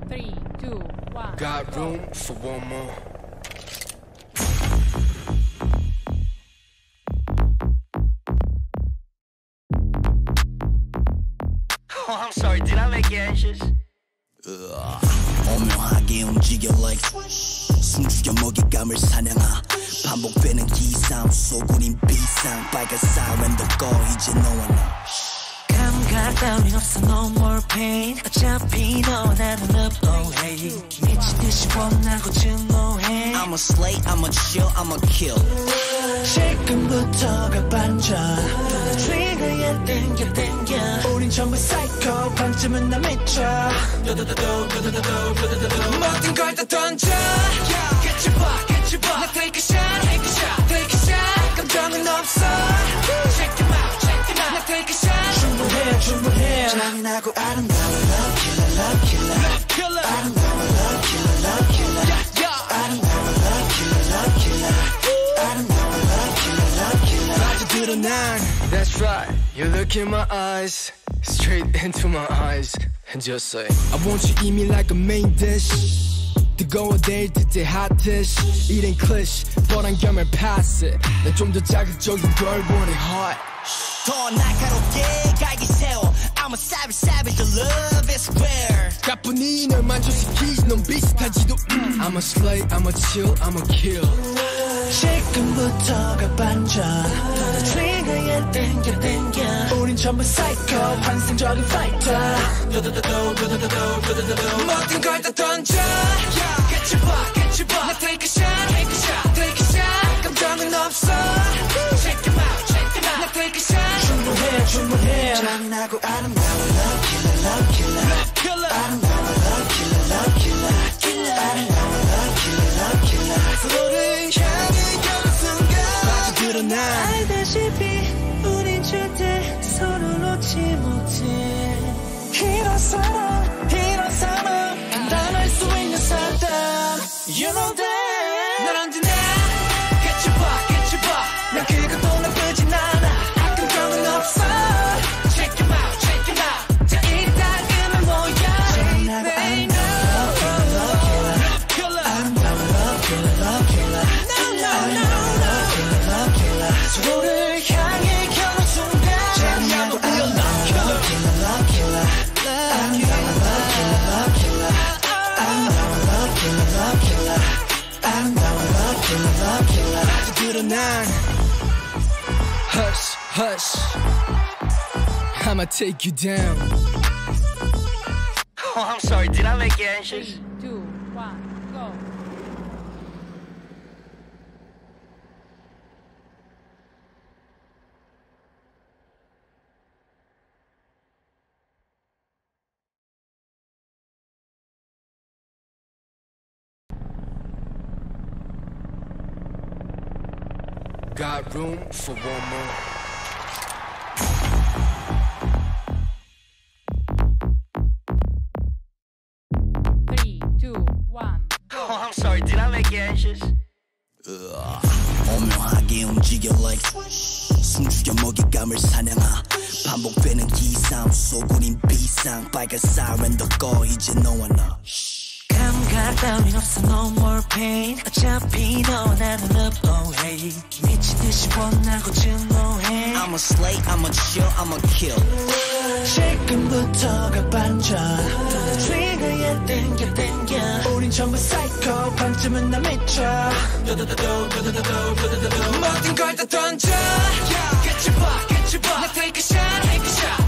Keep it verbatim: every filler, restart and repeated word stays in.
three, two, one. Got room for one more. Oh, I'm sorry, did I make you anxious? 오묘하게 움직여 like 숨죽여 먹잇감을 사냥하 반복되는 기상 쏘구린 비상 빨간 사이렌도 꺼 이제 너와 나 감각 따윈 없어 no more pain 어차피 너와 나는 up oh hey 미친 듯이 원하고 증오해 I'm a slay, I'm a chill, I'm a kill 지금부터가 반전 트리거에 땡겨 땡겨 우린 정말 사이코 반쯤은 나 미쳐 모든 걸 다 던져 개치봐 개치봐 나 take a shot, take a shot, take a shot 감정은 없어 Check him out, check him out 나 take a shot 충분해 충분해 잔인하고 아름다워 love killer, love killer Love killer 아름다워 love killer, love killer yeah, yeah. 아름다워 love killer, love killer 아름다워 love killer, love killer 빠져들어 난 That's right, you look in my eyes Straight into my eyes And just say I want you eat me like a main dish 뜨거워 데일 때 hot dish It ain't cliché but 안경을 pass it 난 좀 더 자극적인 걸 원해 hot 더 날카롭게 갈기 세워 I'm a savage savage the love is rare 가뿐히 널 만족시키지 넌 비슷하지도 I'm a slay, I'm a chill, I'm a kill 지금부터가 반전 트리거에 땡겨 땡겨 우린 전부 사이코 환상적인 파이터 모든 걸 다 던져 개치봐 개치봐 나 take a shot, take a shot, take a shot 감정은 없어 Check him out, check him out 나 take a shot 충분해 충분해 잔인하고 아름다워 love killer, love killer Love killer 아름다워 love killer, love killer 아름다워 love killer, love killer 서로를 향해 가는 순간 빠져들어 난 알다시피 우린 절대 서로 놓지 못해 이런 사람 이런 사람 감당할 수 있는 사람 You know that 넌 언제나 개치봐 개치봐 난 그것도 나쁘진 않아 감정은 없어 Check him out, check him out 자 이따금은 뭐야 잔인하고 아름다워 love killer, love killer 아름다워 love killer, love killer No, no, no, love killer, love killer 서로를 향해 겨눈 순간 잔인하고 아름다워 love killer, love killer 아름다워 love killer, love killer 아름다워 love killer, love killer 아름다워 love killer, love killer 빠져들어 난 Hush, hush I'ma take you down Oh, I'm sorry, did I make you anxious? three, two, one, go. Got room for one more Three, two, one, go. Oh, I'm sorry, did I make you anxious? 오묘하게 움직여 like 숨죽여 먹잇감을 사냥하 반복되는 기상 쏘구린 비상 빨간 사이렌도 꺼 이제 너와 나 감각 따윈 없어 no more pain 어차피 너와 나는 up oh hey 미친 듯이 원하고 증오해 I'm a slay, I'm a chill, I'm a kill 지금부터가 반전 트리거에 땡겨 땡겨 우린 정말 사이코 반쯤은 나 미쳐 모든 걸 다 던져 개치봐 개치봐 나 take a shot, take a shot,